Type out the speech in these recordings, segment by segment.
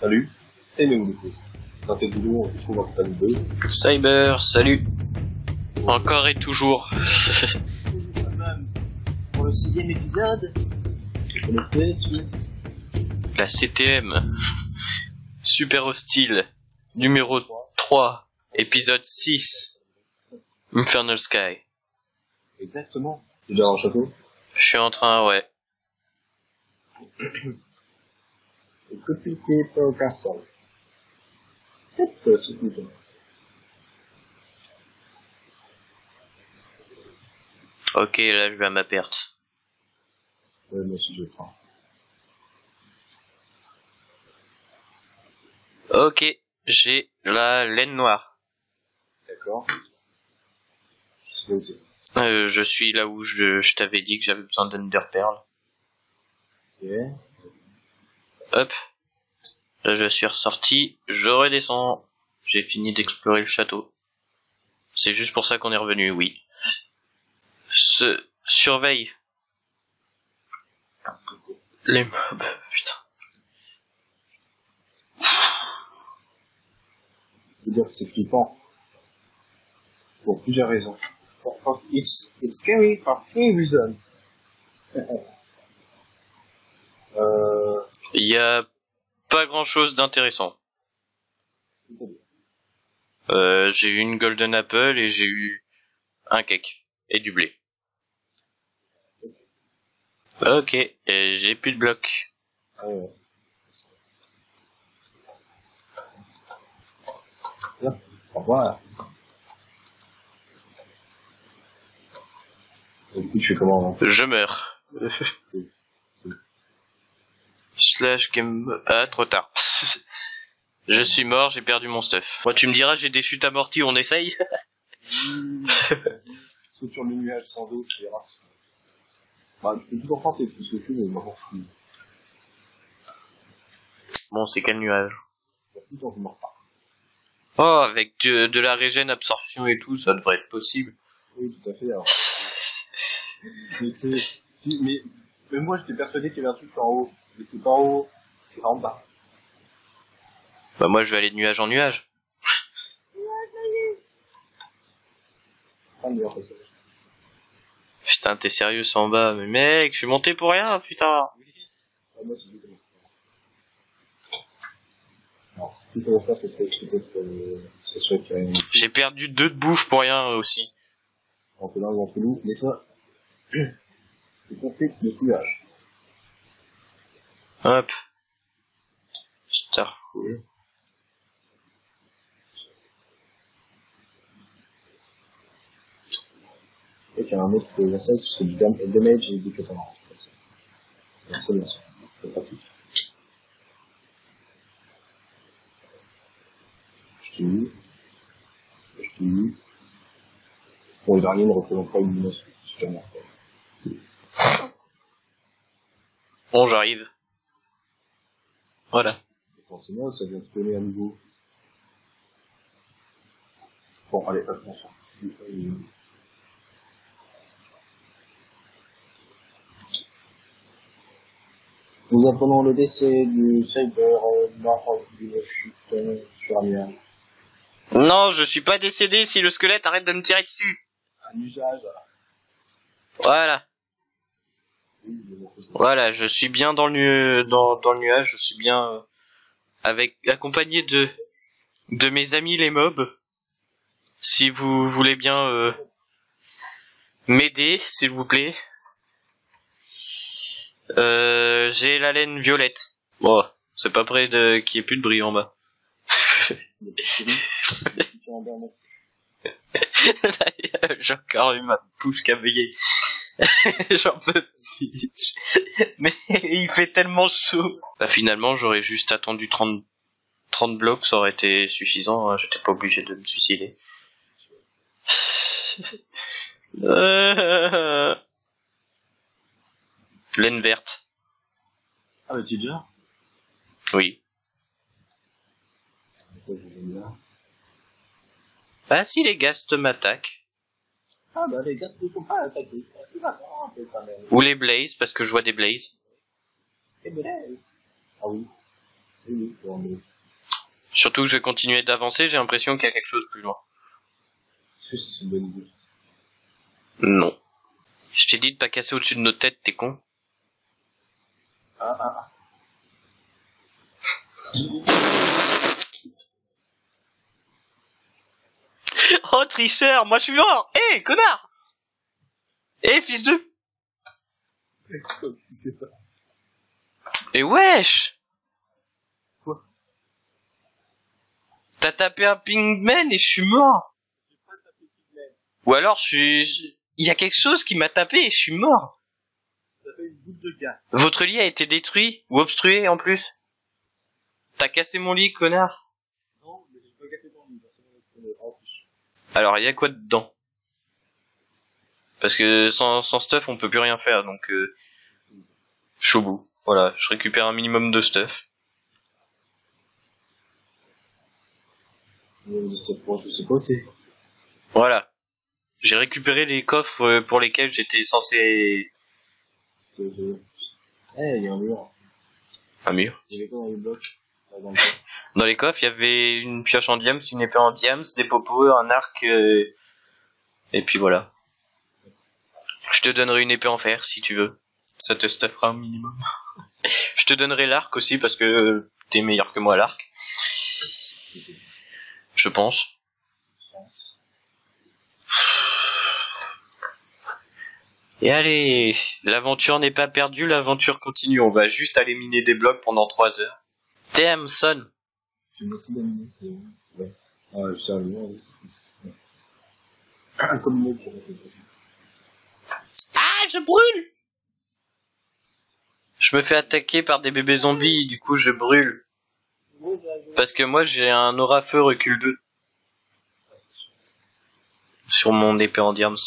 Salut, c'est Memoulous. Dans cette vidéo, on se retrouve en fan 2. Cyber, salut. Encore et toujours. Pour le 6ème épisode, je connecté sur La CTM. Super hostile. Numéro 3. Épisode 6. Infernal Sky. Exactement. Tu es déjà dans le château? Je suis en train, ouais. Écoute, tu n'es pas aucun sol. Peut-être c'est tout. Ok, là je vais à ma perte. Ouais, moi aussi je prends. Ok, j'ai la laine noire. D'accord. Je suis là où je t'avais dit que j'avais besoin d'Underpearl. Ok. Hop. Là je suis ressorti, je redescends. J'ai fini d'explorer le château. C'est juste pour ça qu'on est revenu, oui. Surveille les mobs, putain. Je veux dire que c'est flippant. Pour plusieurs raisons. It's scary for three reasons. Il y a pas grand chose d'intéressant. J'ai eu une golden apple et j'ai eu un cake et du blé. Ok, et j'ai plus de blocs. Ouais. Bien. Au revoir. Et puis je fais comment hein? Je meurs. Slash game... Ah, trop tard. Je suis mort, j'ai perdu mon stuff. Moi, tu me diras, j'ai des chutes amorties, on essaye. Saute sur le nuage sans doute, tu verras. Bah, tu peux toujours tenter, tu sais, mais m'en fous. Bon, c'est quel nuage? M'en fous tant que je meurs pas. Oh, avec de la régène, absorption et tout, ça devrait être possible. Oui, tout à fait, alors. Mais tu sais, mais moi j'étais persuadé qu'il y avait un truc en haut. Mais c'est pas en haut, c'est en bas. Bah moi, je vais aller de nuage en nuage. Pas le meilleur passage. Putain, t'es sérieux, c'est en bas. Mais mec, je suis monté pour rien, putain. Oui. Ah, moi, c'est du comment. Alors, ce qu'il faut faire, ce serait peut-être, ce serait qu'il y a une... J'ai perdu 2 de bouffe pour rien aussi. entre l'un et entre nous, mais toi, c'est conflit de couillage. Hop. Starfall. Et qu'il y a un autre conseil, c'est du damage et du cutter. C'est très bien, c'est pratique. Je t'ai eu. Bon, les araignées ne représentent pas une menace, c'est jamais ça. Bon, j'arrive. Voilà. Forcément, ça vient de spawner à nouveau. Bon, allez, attention. Nous apprenons le décès du cyber mort d'une chute sur un nuage. Non, je suis pas décédé si le squelette arrête de me tirer dessus. Un nuage. Voilà. Oui, mais bon, Voilà, je suis bien dans le nuage, je suis bien accompagné de mes amis les mobs. Si vous voulez bien m'aider, s'il vous plaît. J'ai la laine violette. Bon, c'est pas près qu'il y ait plus de bris en bas. J'ai encore eu ma bouche qui a veillé. J'en peux plus. Mais il fait tellement chaud. Bah finalement, j'aurais juste attendu 30 blocs, ça aurait été suffisant. Hein. J'étais pas obligé de me suicider. Laine verte. Ah, le teacher? Oui. Ah si, les ghasts m'attaquent. Ah, bah, les gars, ne sont pas attaqués. Ou les blazes, parce que je vois des blazes. Ah oui. Oui, pour emmener. Surtout que je vais continuer d'avancer, j'ai l'impression qu'il y a quelque chose plus loin. Est-ce que c'est une bonne idée? Non. Je t'ai dit de pas casser au-dessus de nos têtes, t'es con. Ah. Oh, tricheur, moi je suis mort. Eh, connard. Eh, fils de... Qu'est-ce que t'as? Et wesh. Quoi? T'as tapé un pingman et je suis mort. J'ai pas tapé Pigman. Ou alors il y a quelque chose qui m'a tapé et je suis mort. Ça fait une boule de gaz. Votre lit a été détruit ou obstrué en plus. T'as cassé mon lit, connard. Non, mais j'ai pas cassé ton lit. En plus. Alors, il y a quoi dedans? Parce que sans stuff, on peut plus rien faire, donc je suis au bout. Voilà, je récupère un minimum de stuff. Je sais pas, t'es. Voilà. J'ai récupéré les coffres pour lesquels j'étais censé... Eh, il y a un mur. Un mur. Il y avait quoi dans les blocs? Là, dans le coffre. Dans les coffres, il y avait une pioche en diams, une épée en diams, des popos, un arc, et puis voilà. Je te donnerai une épée en fer si tu veux. Ça te stuffera au minimum. Je te donnerai l'arc aussi parce que t'es meilleur que moi à l'arc. Je pense. Et allez, l'aventure n'est pas perdue, l'aventure continue. On va juste aller miner des blocs pendant 3 heures. Damn, son. Je vais essayer d'amener, c'est... Ouais. Ah, je sais, ouais. Comme une autre, Ah, je brûle! Je me fais attaquer par des bébés zombies, du coup je brûle. Parce que moi j'ai un aura feu recul 2. Sur mon épée en diams.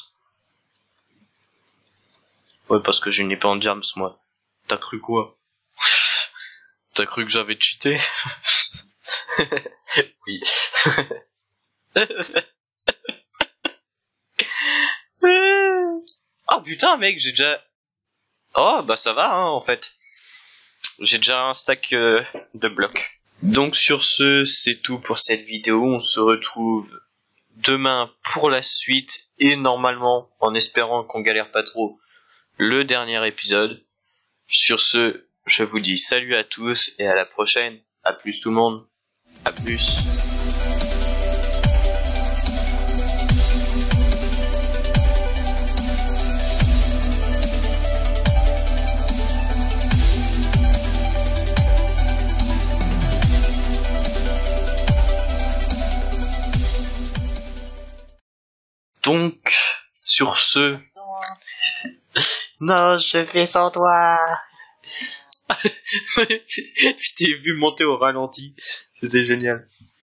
Ouais, parce que j'ai une épée en diams, moi. T'as cru quoi? T'as cru que j'avais cheaté? Oui. Oh putain, mec, j'ai déjà... Oh, bah ça va, hein, en fait. J'ai déjà un stack de blocs. Donc sur ce, c'est tout pour cette vidéo. On se retrouve demain pour la suite. Et normalement, en espérant qu'on galère pas trop, le dernier épisode. Sur ce, je vous dis salut à tous et à la prochaine. À plus tout le monde. À plus. Donc, sur ce... Non, je fais sans toi. Je t'ai vu monter au ralenti. C'était génial.